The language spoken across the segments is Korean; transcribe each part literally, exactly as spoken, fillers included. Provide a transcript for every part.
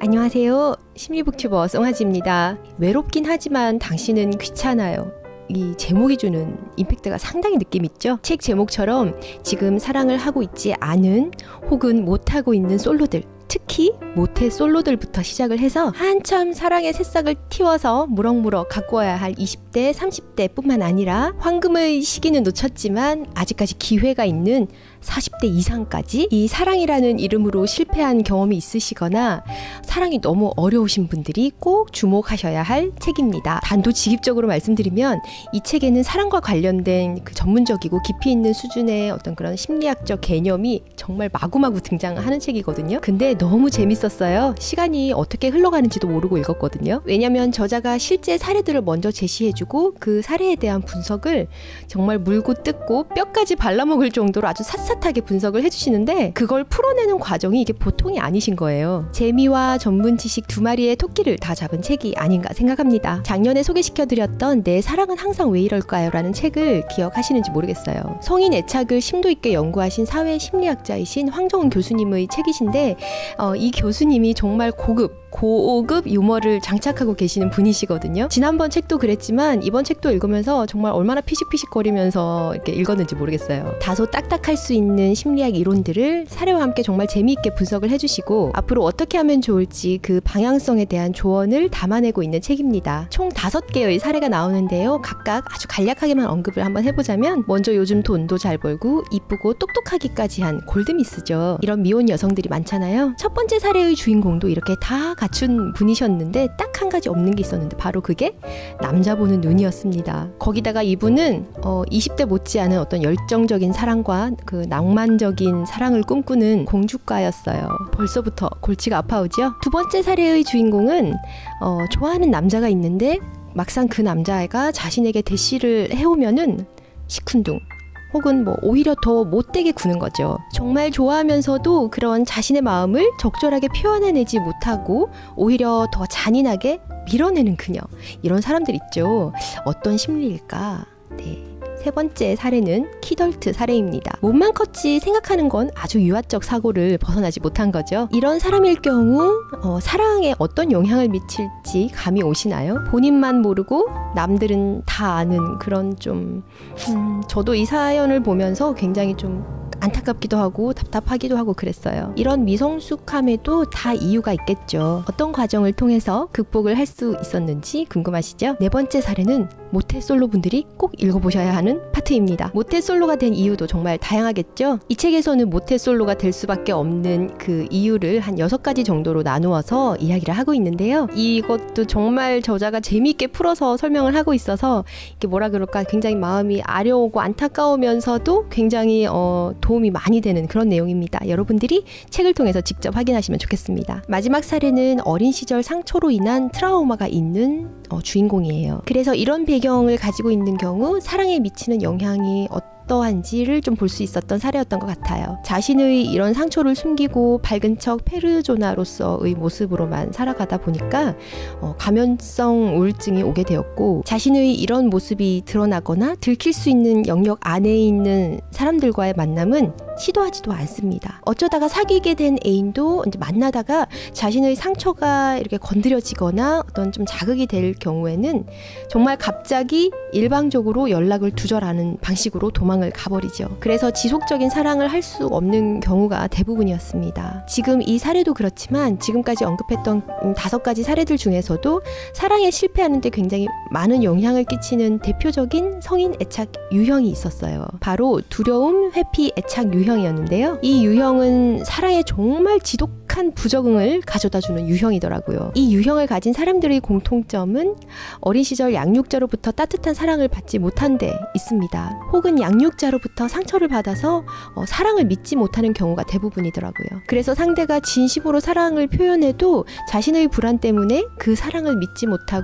안녕하세요. 심리북튜버 송하지입니다. 외롭긴 하지만 당신은 귀찮아요. 이 제목이 주는 임팩트가 상당히 느낌 있죠? 책 제목처럼 지금 사랑을 하고 있지 않은 혹은 못하고 있는 솔로들, 특히 모태 솔로들부터 시작을 해서 한참 사랑의 새싹을 틔워서 무럭무럭 가꾸어야 할 이십 대, 삼십 대 뿐만 아니라 황금의 시기는 놓쳤지만 아직까지 기회가 있는 사십 대 이상까지 이 사랑이라는 이름으로 실패한 경험이 있으시거나 사랑이 너무 어려우신 분들이 꼭 주목하셔야 할 책입니다. 단도직입적으로 말씀드리면 이 책에는 사랑과 관련된 그 전문적이고 깊이 있는 수준의 어떤 그런 심리학적 개념이 정말 마구마구 등장하는 책이거든요. 근데 너무 재밌었어요. 시간이 어떻게 흘러가는지도 모르고 읽었거든요. 왜냐면 저자가 실제 사례들을 먼저 제시해주고 그 사례에 대한 분석을 정말 물고 뜯고 뼈까지 발라먹을 정도로 아주 샅샅하게 분석을 해주시는데 그걸 풀어내는 과정이 이게 보통이 아니신 거예요. 재미와 전문 지식 두 마리의 토끼를 다 잡은 책이 아닌가 생각합니다. 작년에 소개시켜드렸던 내 사랑은 항상 왜 이럴까요? 라는 책을 기억하시는지 모르겠어요. 성인 애착을 심도 있게 연구하신 사회 심리학자이신 황정은 교수님의 책이신데 어, 이 교수님이 정말 고급 고급 유머를 장착하고 계시는 분이시거든요. 지난번 책도 그랬지만 이번 책도 읽으면서 정말 얼마나 피식피식거리면서 이렇게 읽었는지 모르겠어요. 다소 딱딱할 수 있는 심리학 이론들을 사례와 함께 정말 재미있게 분석을 해주시고 앞으로 어떻게 하면 좋을지 그 방향성에 대한 조언을 담아내고 있는 책입니다. 총 다섯 개의 사례가 나오는데요. 각각 아주 간략하게만 언급을 한번 해보자면 먼저 요즘 돈도 잘 벌고 이쁘고 똑똑하기까지 한 골드미스죠. 이런 미혼 여성들이 많잖아요. 첫 번째 사례의 주인공도 이렇게 다 갖춘 분이셨는데 딱 한 가지 없는 게 있었는데 바로 그게 남자 보는 눈이었습니다. 거기다가 이분은 어, 이십 대 못지않은 어떤 열정적인 사랑과 그 낭만적인 사랑을 꿈꾸는 공주가였어요. 벌써부터 골치가 아파오죠? 두 번째 사례의 주인공은 어, 좋아하는 남자가 있는데 막상 그 남자애가 자신에게 대시를 해오면은 시큰둥 혹은 뭐 오히려 더 못되게 구는 거죠. 정말 좋아하면서도 그런 자신의 마음을 적절하게 표현해내지 못하고 오히려 더 잔인하게 밀어내는 그녀. 이런 사람들 있죠. 어떤 심리일까? 네. 세 번째 사례는 키덜트 사례입니다. 몸만 컸지 생각하는 건 아주 유아적 사고를 벗어나지 못한 거죠. 이런 사람일 경우 어, 사랑에 어떤 영향을 미칠지 감이 오시나요? 본인만 모르고 남들은 다 아는 그런 좀 음, 저도 이 사연을 보면서 굉장히 좀 안타깝기도 하고 답답하기도 하고 그랬어요. 이런 미성숙함에도 다 이유가 있겠죠. 어떤 과정을 통해서 극복을 할 수 있었는지 궁금하시죠? 네 번째 사례는 모태솔로 분들이 꼭 읽어보셔야 하는 파트입니다. 모태솔로가 된 이유도 정말 다양하겠죠? 이 책에서는 모태솔로가 될 수밖에 없는 그 이유를 한 여섯 가지 정도로 나누어서 이야기를 하고 있는데요. 이것도 정말 저자가 재미있게 풀어서 설명을 하고 있어서 이게 뭐라 그럴까 굉장히 마음이 아려오고 안타까우면서도 굉장히 어, 도움이 많이 되는 그런 내용입니다. 여러분들이 책을 통해서 직접 확인하시면 좋겠습니다. 마지막 사례는 어린 시절 상처로 인한 트라우마가 있는 어, 주인공이에요. 그래서 이런 배경을 가지고 있는 경우 사랑에 미치는 영향이 어떠한지를 좀 볼 수 있었던 사례였던 것 같아요. 자신의 이런 상처를 숨기고 밝은 척 페르조나로서의 모습으로만 살아가다 보니까 어, 감염성 우울증이 오게 되었고 자신의 이런 모습이 드러나거나 들킬 수 있는 영역 안에 있는 사람들과의 만남은 시도하지도 않습니다. 어쩌다가 사귀게 된 애인도 이제 만나다가 자신의 상처가 이렇게 건드려지거나 어떤 좀 자극이 될 경우에는 정말 갑자기 일방적으로 연락을 두절하는 방식으로 도망을 가버리죠. 그래서 지속적인 사랑을 할 수 없는 경우가 대부분이었습니다. 지금 이 사례도 그렇지만 지금까지 언급했던 다섯 가지 사례들 중에서도 사랑에 실패하는 데 굉장히 많은 영향을 끼치는 대표적인 성인 애착 유형이 있었어요. 바로 두려움, 회피, 애착 유형이었는데요. 이 유형은 사랑에 정말 지독한 부적응을 가져다주는 유형이더라고요. 이 유형을 가진 사람들의 공통점은 어린 시절 양육자로부터 따뜻한 사랑을 받지 못한 데 있습니다. 혹은 양육자로부터 상처를 받아서 어, 사랑을 믿지 못하는 경우가 대부분이더라고요. 그래서 상대가 진심으로 사랑을 표현해도 자신의 불안 때문에 그 사랑을 믿지 못하고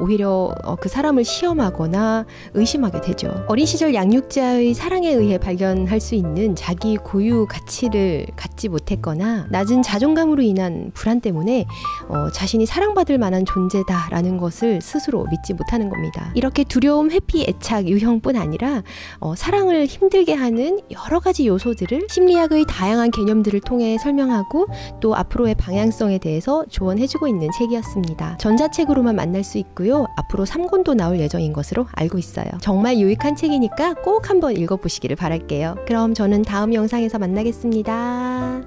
오히려 어, 그 사람을 시험하거나 의심하게 되죠. 어린 시절 양육자의 사랑에 의해 발견할 수 있는 자기 고유 가치를 갖지 못했거나 낮은 자존감으로 인한 불안 때문에 어, 자신이 사랑받을 만한 존재다라는 것을 스스로 믿지 못하는 겁니다. 이렇게 두려움, 회피, 애착, 유형뿐 아니라 어, 사랑을 힘들게 하는 여러 가지 요소들을 심리학의 다양한 개념들을 통해 설명하고 또 앞으로의 방향성에 대해서 조언해주고 있는 책이었습니다. 전자책으로만 만날 수 있고요. 앞으로 삼 권도 나올 예정인 것으로 알고 있어요. 정말 유익한 책이니까 꼭 한번 읽어보시기를 바랄게요. 그럼 저는 다음 영상에서 만나겠습니다.